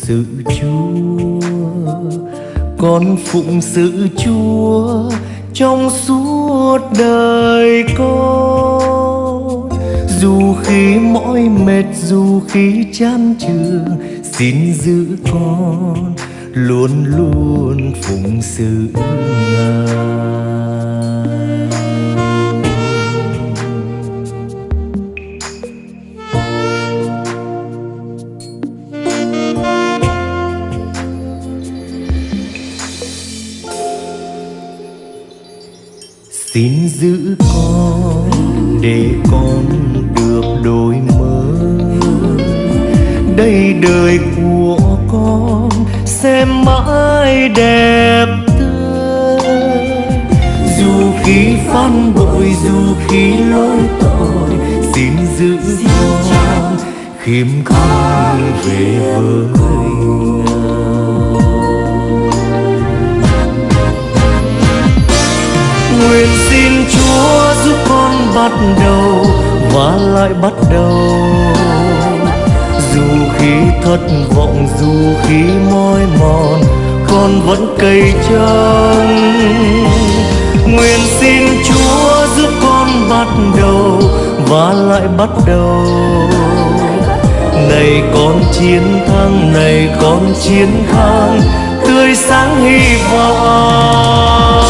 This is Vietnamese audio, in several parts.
sự Chúa, con phụng sự Chúa trong suốt đời con. Dù khi mỏi mệt, dù khi chán chường, xin giữ con luôn luôn phụng sự Ngài. Xin giữ con để con được đổi mới, đây đời của con sẽ mãi đẹp tươi. Dù khi phản bội, dù khi lỗi tội, xin giữ con khiêm cung về với nguyện. Xin Chúa giúp con bắt đầu và lại bắt đầu, dù khi thất vọng, dù khi mỏi mòn, con vẫn cày chân. Nguyện xin Chúa giúp con bắt đầu và lại bắt đầu, này con chiến thắng, này con chiến thắng, tươi sáng hy vọng.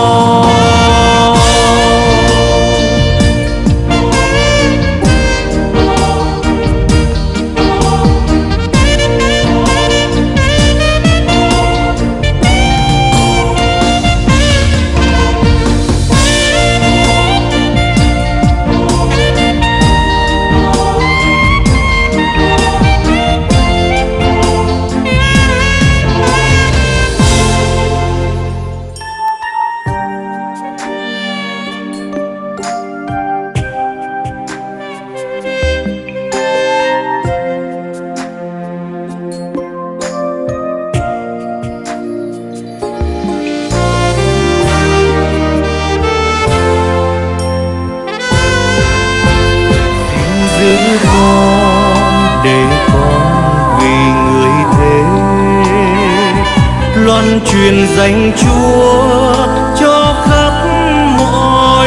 Loan truyền danh Chúa cho khắp mọi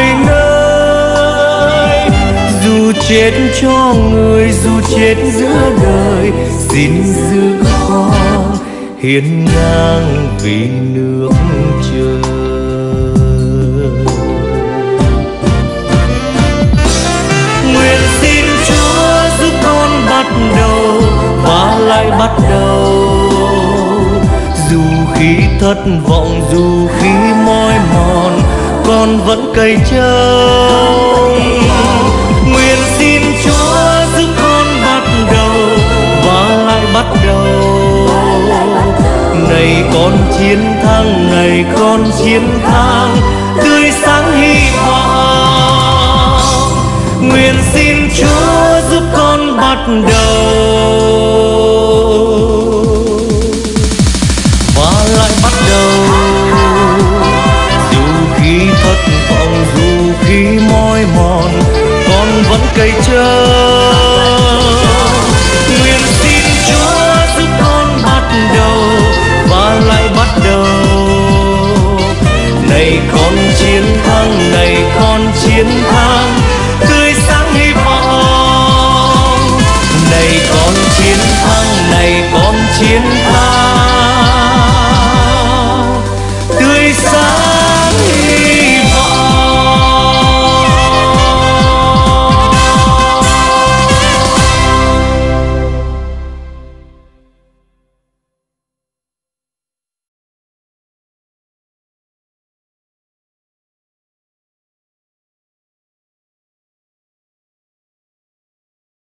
nơi. Dù chết cho người, dù chết giữa đời, xin giữ con hiên ngang vì nước trời. Nguyện xin Chúa giúp con bắt đầu và lại bắt đầu, dù khi thất vọng, dù khi mỏi mòn, con vẫn cày trông. Nguyện xin Chúa giúp con bắt đầu và lại bắt đầu, này con chiến thắng, này con chiến thắng, tươi sáng hy vọng. Nguyện xin Chúa giúp con bắt đầu lại bắt đầu, dù khi thất vọng, dù khi mỏi mòn, con vẫn cày trông. Nguyện xin Chúa giúp con bắt đầu và lại bắt đầu, này con chiến thắng, này con chiến thắng, tươi sáng hy vọng. Này con chiến thắng, này con chiến thắng,